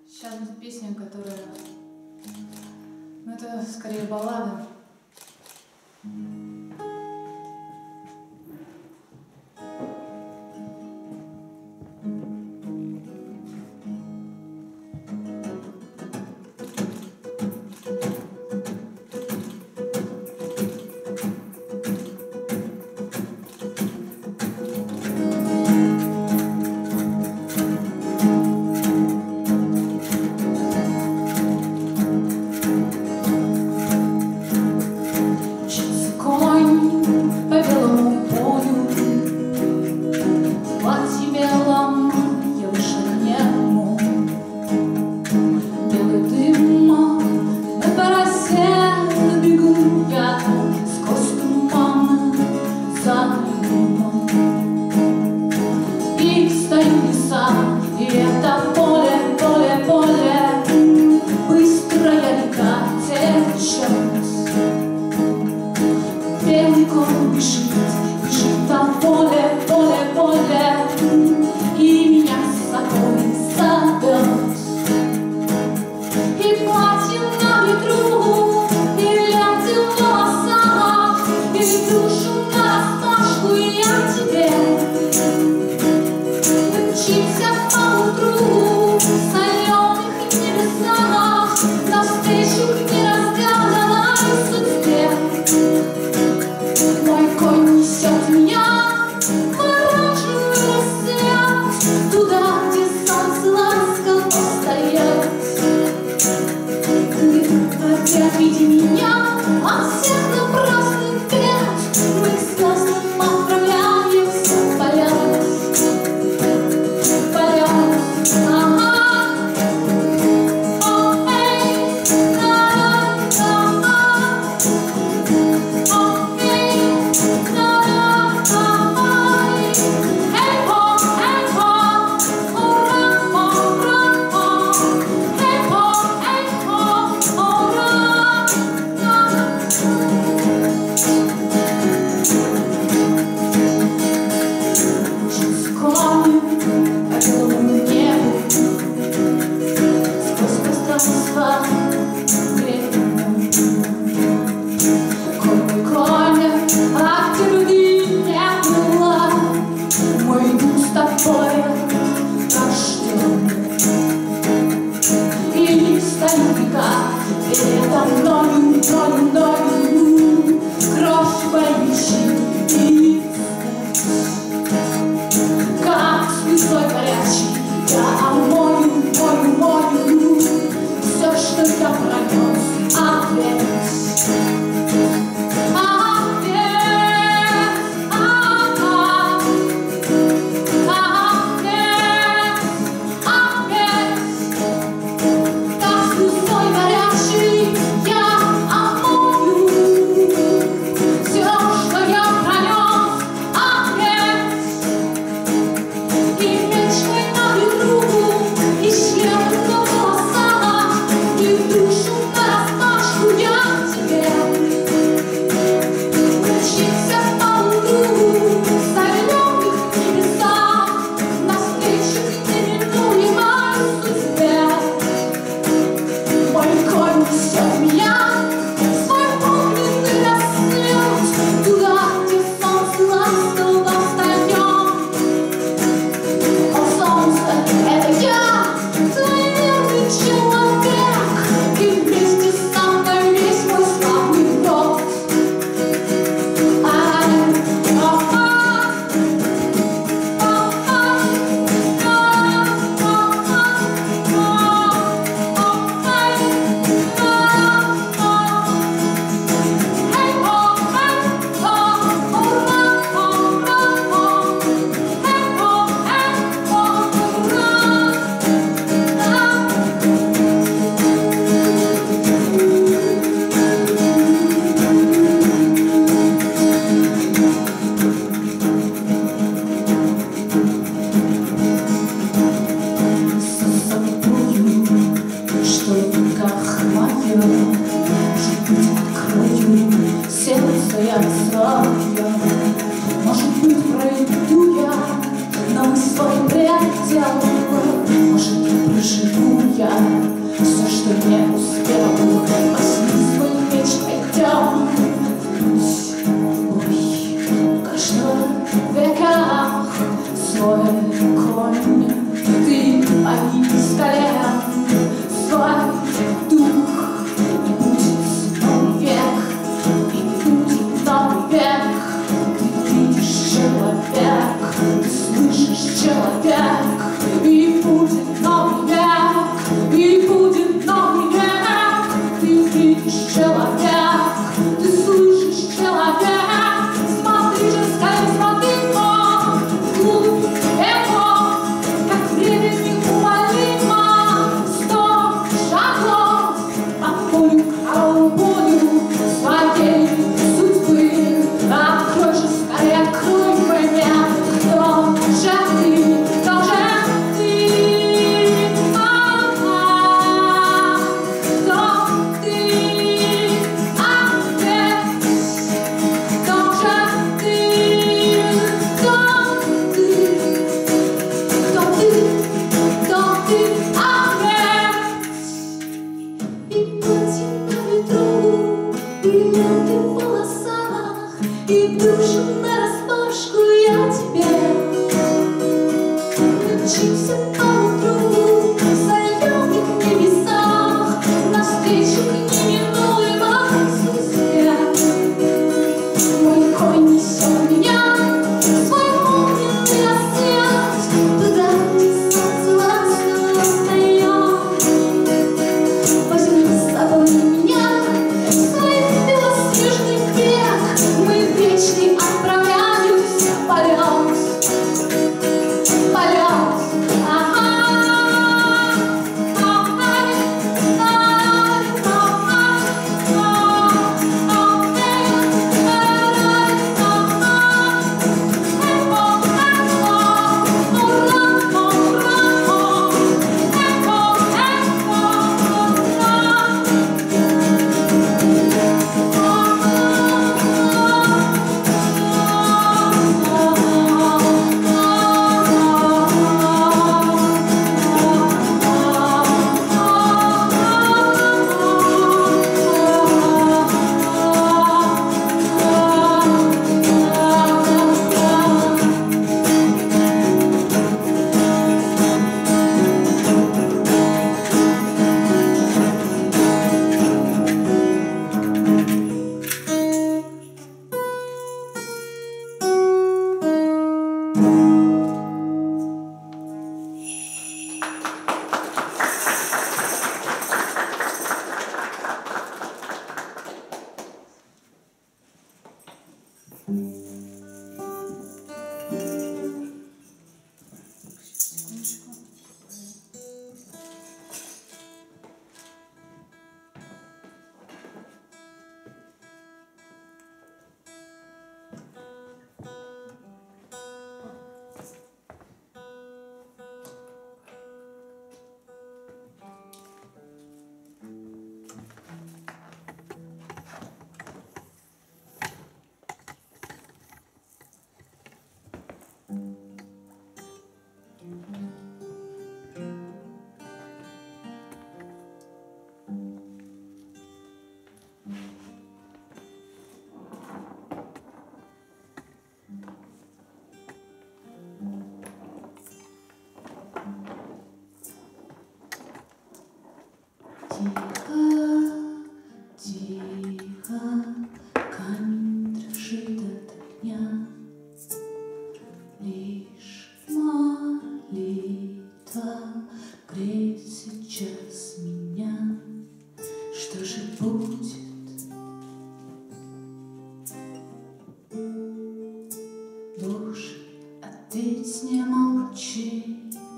Сейчас будет песня, которая... Ну, это скорее баллада. И это поле, поле, поле, быстрая река течет. Белый конь бежит, бежит там поле, поле, поле, и меня с собой зовет. И платье на ветру, и ленты в волосах, и душу нараспашку я тебе. Мчимся поутру в соленых небесах навстречу к неразгаданной судьбе. Мой конь несет меня в оранжевый рассвет, туда, где солнце ласково встает. Ты отведи меня от всех напрасных бед, мы к звездам отправляемся в полет. свой дух. И будет новый век, и будет новый век. Ты видишь человек, ты слышишь человек. И будет новый век, и будет новый век. Ты видишь человек, ты слышишь человек. Смотри же, скорее смотри, вглубь его, как время неумолимо. 100 шагов по полю, полю своей судьбы. Открой же, скорее открой момент. Кто же ты, кто же ты? Кто ты? Отец. Кто же ты? Кто ты? Кто ты? Кто ты? Отец. И платье на ветру, и ленты в волосах, и душу нараспашку я тебе. Мчимся поутру в соленых небесах, навстречу к неминуемой судьбе. Мой конь несет меня в свой огненный рассвет, туда, где солнце ласково встает. Возьми с собой меня в свой белоснежный век. Мы в вечный отправляюсь в полет. Полет. Тихо, тихо, камень дрожит от огня. Лишь молитва греет сейчас меня. Что же будет? Боже, ответь, не молчи.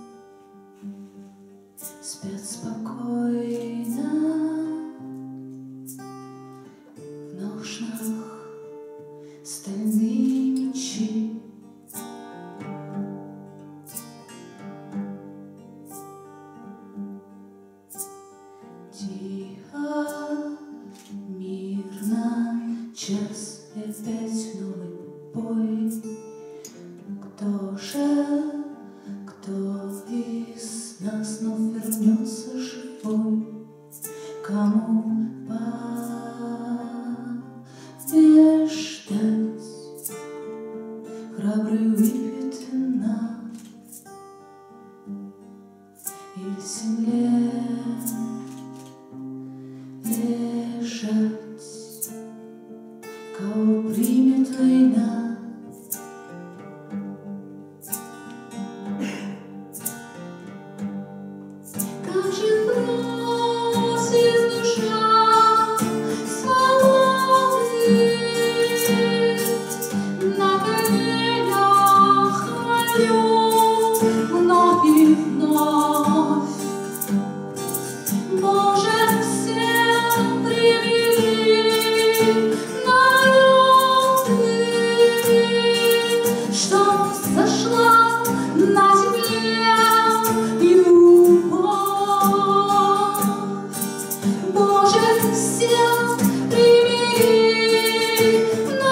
Спят спокойно в ножнах стальные мечи. Тихо, мирно, час и опять новый бой. Кто же, кто из нас вновь вернется живой? Кому побеждать? Храбрый выпьет вина, или земля лежать, кого примет война. Как же просит душа свободы, на коленях молю вновь и вновь. Боже, всем примири народы, чтоб сошла на земле любовь. Боже, всем примири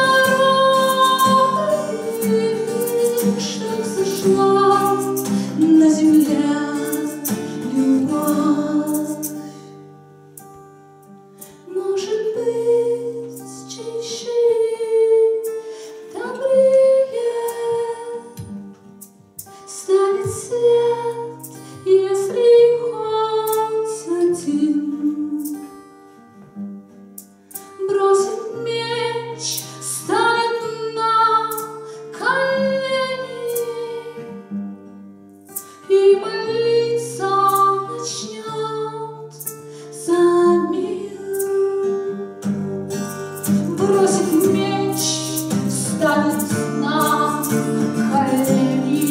народы, чтоб сошла на земле любовь. Может быть, чище, добрее станет свет, если хоть один бросит меч, станет на колени и молиться начнет за мир. Бросит меч, станет на колени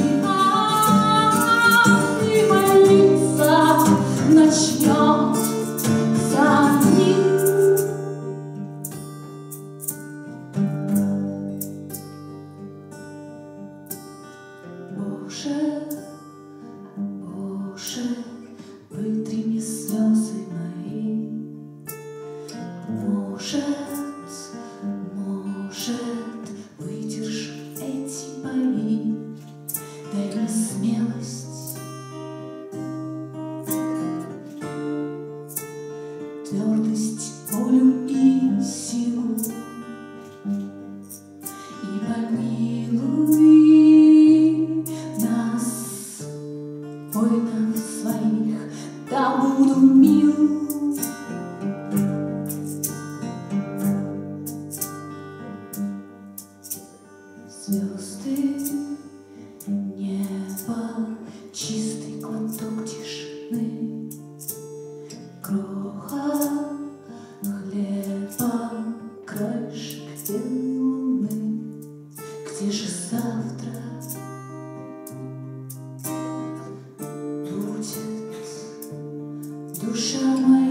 и молиться начнет за мир. Боже, Боже, вытри мне слезы мои. Может, выдержу эти бои. Дай мне смелость, твердость, волю и силу, и помилуй нас, воинов своих, да буду мил. Звезды, небо, чистый глоток тишины, крохот хлеба, краешек белой луны. Где же завтра будет душа моя?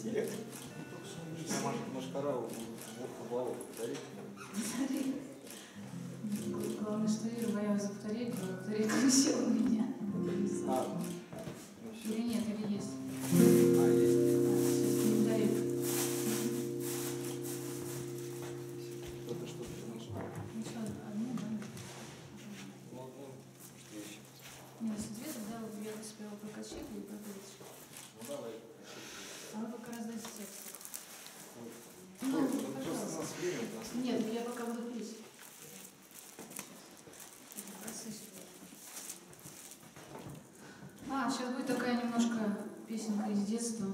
Снег? Машкара упала, повторить. Главное, что Ира боялась повторить, но повторить висела у меня. Или нет, или есть? Есть. Сейчас не дают. Что-то нашел. Ну что, одну, да? Что еще? Нет, если две, тогда я успела прокачать и подать. Давай. А вы пока раздайте текст. Просто у нас время. Нет, я пока буду пить. Сейчас будет такая немножко песенка из детства.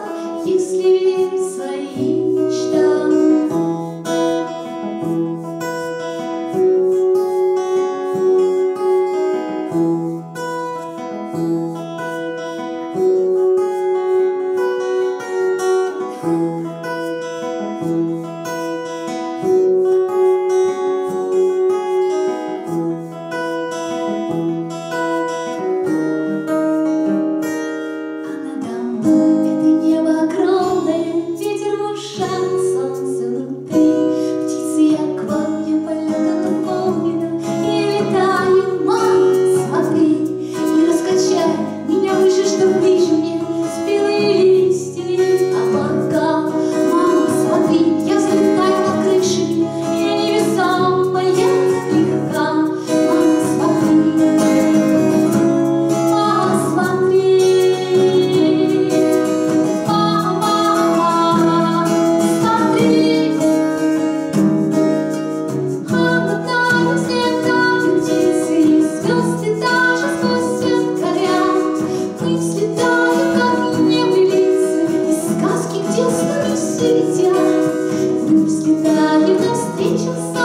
Если верить своим мечтам. И навстречу